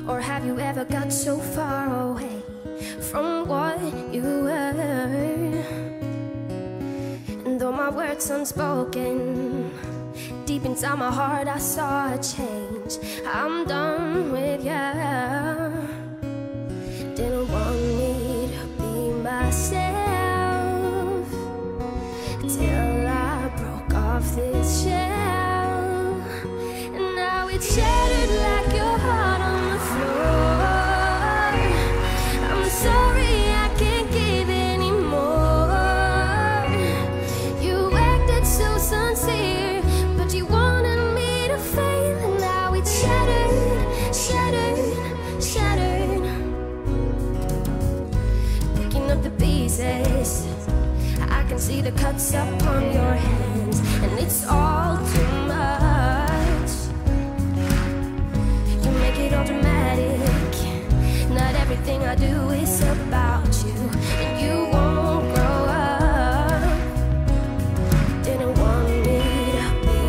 Or have you ever got so far away from what you were? And though my words unspoken, deep inside my heart I saw a change. I'm done with you. Didn't want me to be myself till I broke off this shell. And now it's shattered like your heart on the floor. I'm sorry I can't give anymore. You acted so sincere, but you wanted me to fail. And now it's shattered, shattered, shattered. Picking up the pieces, I can see the cuts upon your hands, and it's all too much. You make it all dramatic. Not everything I do is about you, and you won't grow up. Didn't want me to be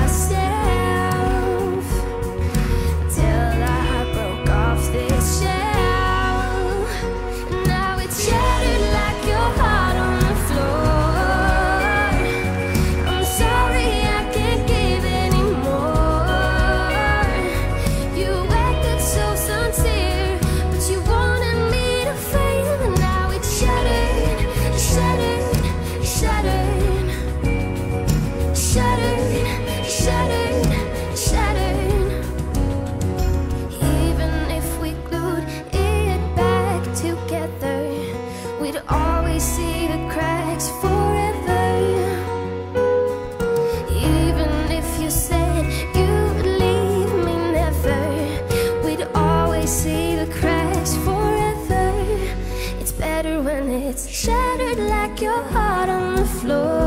myself till I broke off this shell. And now it's shattered like your heart on the floor. I'm sorry I can't give anymore. You acted so sincere, but you wanted me to fail. And now it's shattered, shattered, shattered, shattered, shattered, shattered. Even if we glued it back together, we'd always see the cracks forever. Even if you said you'd leave me never, we'd always see the cracks forever. It's better when it's shattered like your heart on the floor.